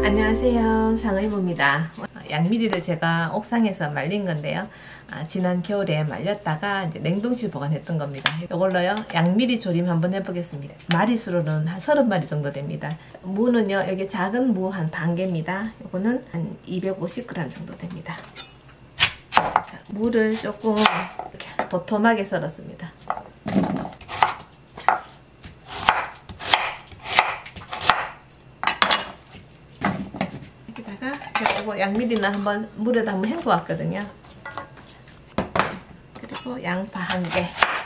안녕하세요, 상의모입니다. 양미리를 제가 옥상에서 말린 건데요. 지난 겨울에 말렸다가 이제 냉동실 보관했던 겁니다. 이걸로요 양미리 조림 한번 해보겠습니다. 마리수로는 한 30마리 정도 됩니다. 무는요 여기 작은 무 한 반 개입니다. 이거는 한 250g 정도 됩니다. 자, 무를 조금 이렇게 도톰하게 썰었습니다. 제가 양미리는 한번 물에다 한번 헹궈 왔거든요. 그리고 양파 한 개,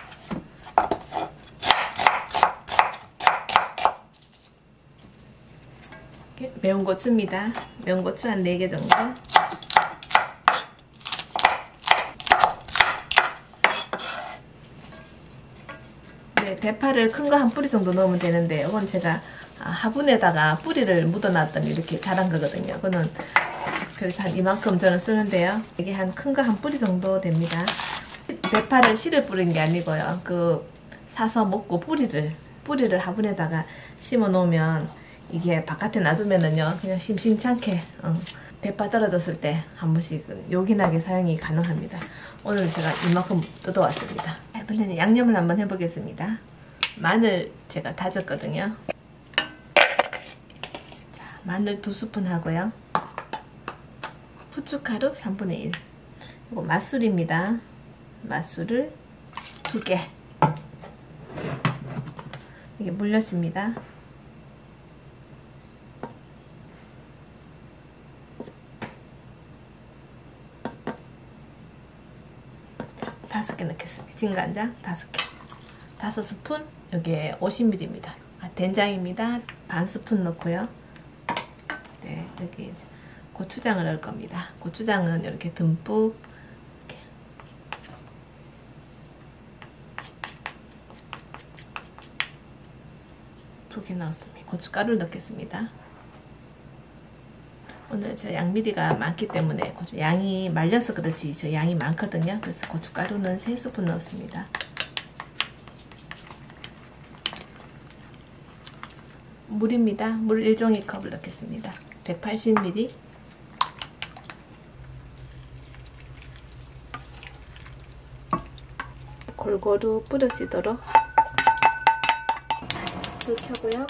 매운 고추입니다. 매운 고추 한 4개 정도. 네, 대파를 큰 거 한 뿌리 정도 넣으면 되는데 이건 제가 화분에다가 뿌리를 묻어놨더니 이렇게 자란 거거든요. 그거는 그래서 한 이만큼 저는 쓰는데요. 이게 한 큰 거 한 뿌리 정도 됩니다. 대파를 씨를 뿌린 게 아니고요. 그 사서 먹고 뿌리를 화분에다가 심어 놓으면 이게 바깥에 놔두면은요 그냥 심심찮게 대파 떨어졌을 때 한 번씩 요긴하게 사용이 가능합니다. 오늘 제가 이만큼 뜯어왔습니다. 이번에는 양념을 한번 해보겠습니다. 마늘 제가 다졌거든요. 자, 마늘 2스푼 하고요. 후춧가루 3분의 1. 이거 맛술입니다. 맛술을 2개. 이게 물엿입니다. 자, 5개 넣겠습니다. 진간장 5개. 5스푼. 여기에 50ml입니다. 된장입니다. 반 스푼 넣고요. 네, 여기 이제 고추장을 넣을 겁니다. 고추장은 이렇게 듬뿍 이렇게 2개 넣었습니다. 고춧가루를 넣겠습니다. 오늘 저 양미리가 많기 때문에 양이 말려서 그렇지 저 양이 많거든요. 그래서 고춧가루는 3스푼 넣었습니다. 물입니다. 물 1종이컵을 넣겠습니다. 180ml. 골고루 뿌려지도록 불 켜고요.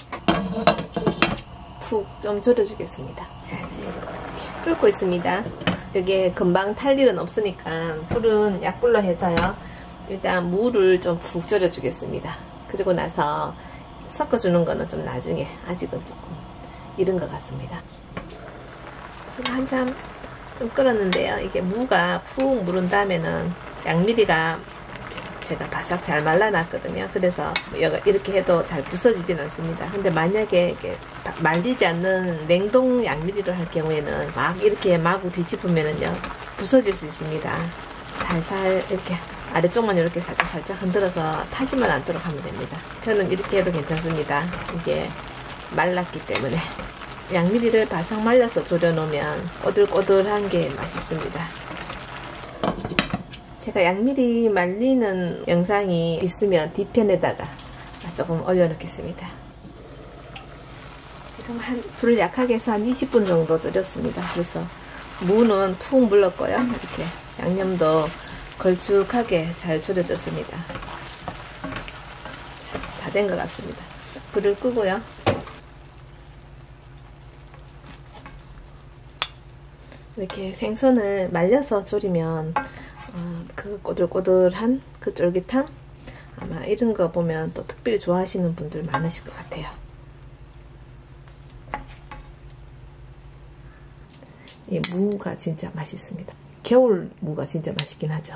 푹 좀 졸여주겠습니다. 자, 지금 이렇게 끓고 있습니다. 여기에 금방 탈 일은 없으니까 불은 약불로 해서요. 일단 무를 좀 푹 졸여주겠습니다. 그리고 나서 섞어주는 거는 좀 나중에, 아직은 조금 이른 것 같습니다. 지금 한참 좀 끓었는데요. 이게 무가 푹 무른 다음에는 양미리가 제가 바싹 잘 말라놨거든요. 그래서 이렇게 해도 잘 부서지진 않습니다. 근데 만약에 이렇게 말리지 않는 냉동 양미리를 할 경우에는 막 이렇게 마구 뒤집으면은요 부서질 수 있습니다. 살살 이렇게 아래쪽만 이렇게 살짝 흔들어서 타지만 않도록 하면 됩니다. 저는 이렇게 해도 괜찮습니다. 이게 말랐기 때문에. 양미리를 바싹 말려서 졸여놓으면 꼬들꼬들한 게 맛있습니다. 제가 양미리 말리는 영상이 있으면 뒤편에다가 조금 올려놓겠습니다. 지금 불을 약하게 해서 한 20분 정도 졸였습니다. 그래서 무는 푹 물렀고요. 이렇게 양념도 걸쭉하게 잘 졸여졌습니다. 다 된 것 같습니다. 불을 끄고요. 이렇게 생선을 말려서 졸이면 그 꼬들꼬들한 그 쫄깃함 아마 이런 거 보면 또 특별히 좋아하시는 분들 많으실 것 같아요. 이 무가 진짜 맛있습니다. 겨울 무가 진짜 맛있긴 하죠.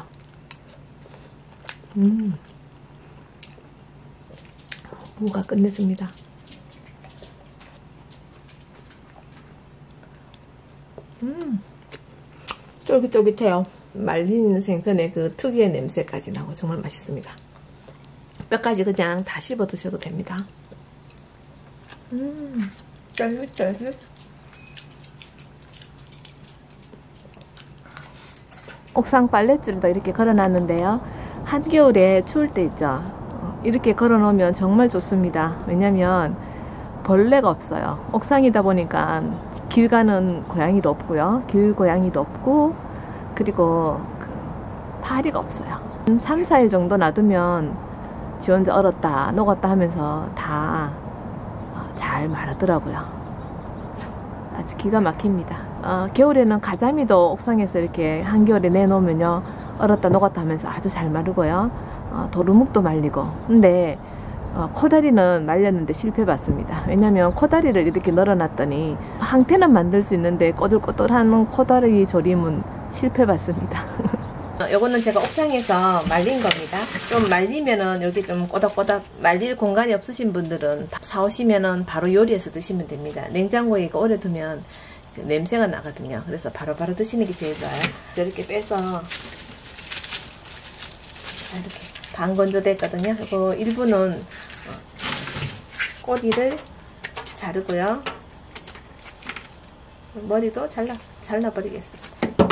무가 끝내줍니다. 쫄깃쫄깃해요. 말린 생선의 그 특유의 냄새까지 나고 정말 맛있습니다. 뼈까지 그냥 다 씹어 드셔도 됩니다. 쫄깃쫄깃. 옥상 빨랫줄도 이렇게 걸어놨는데요. 한겨울에 추울 때 있죠. 이렇게 걸어 놓으면 정말 좋습니다. 왜냐면 벌레가 없어요. 옥상이다 보니까 길 가는 고양이도 없고요. 길 고양이도 없고, 그리고 파리가 없어요. 3, 4일 정도 놔두면 지 혼자 얼었다 녹았다 하면서 다 잘 마르더라고요. 아주 기가 막힙니다. 겨울에는 가자미도 옥상에서 이렇게 한겨울에 내놓으면요 얼었다 녹았다 하면서 아주 잘 마르고요. 도루묵도 말리고. 근데 코다리는 말렸는데 실패봤습니다. 왜냐면 코다리를 이렇게 널어놨더니 항태는 만들 수 있는데 꼬들꼬들한 코다리 조림은 실패봤습니다. 요거는 제가 옥상에서 말린 겁니다. 좀 말리면은 여기 좀 꼬닥꼬닥 말릴 공간이 없으신 분들은 사오시면은 바로 요리해서 드시면 됩니다. 냉장고에 이거 오래 두면 냄새가 나거든요. 그래서 바로바로 드시는 게 제일 좋아요. 이렇게 빼서 이렇게 반 건조됐거든요. 그리고 일부는 꼬리를 자르고요. 머리도 잘라버리겠습니다.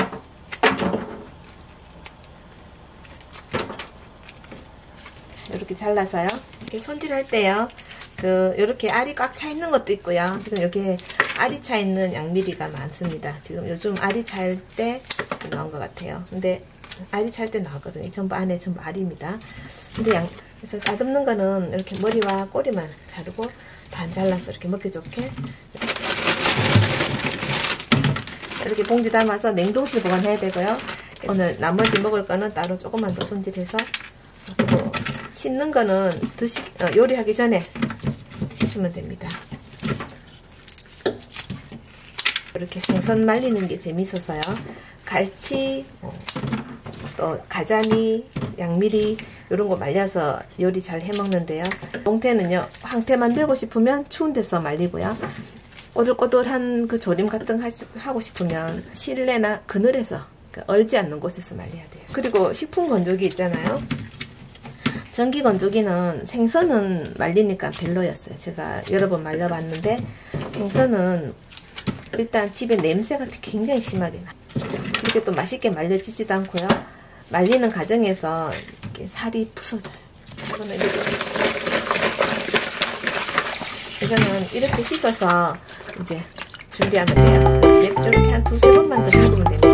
이렇게 잘라서요. 이렇게 손질할 때요. 이렇게 알이 꽉 차 있는 것도 있고요. 지금 여기에 알이 차 있는 양미리가 많습니다. 지금 요즘 알이 찰 때 나온 것 같아요. 근데 알이 찰 때 나왔거든요. 전부 안에 전부 알입니다. 근데 그래서 다듬는 거는 이렇게 머리와 꼬리만 자르고 반 잘라서 이렇게 먹기 좋게 이렇게 봉지 담아서 냉동실 보관해야 되고요. 오늘 나머지 먹을 거는 따로 조금만 더 손질해서 씻는 거는 요리하기 전에 씻으면 됩니다. 이렇게 생선 말리는 게 재밌어서요. 갈치, 또 가자미, 양미리 이런 거 말려서 요리 잘 해먹는데요. 동태는요, 황태 만들고 싶으면 추운 데서 말리고요. 꼬들꼬들한 그 조림 같은 거 하고 싶으면 실내나 그늘에서 얼지 않는 곳에서 말려야 돼요. 그리고 식품 건조기 있잖아요. 전기 건조기는 생선은 말리니까 별로였어요. 제가 여러 번 말려봤는데 생선은 일단 집에 냄새가 굉장히 심하게 나요. 그렇게 또 맛있게 말려지지도 않고요. 말리는 과정에서 살이 부서져요. 이거는 이렇게 씻어서 이제 준비하면 돼요. 이렇게 한 두세 번만 더 헹구면 됩니다.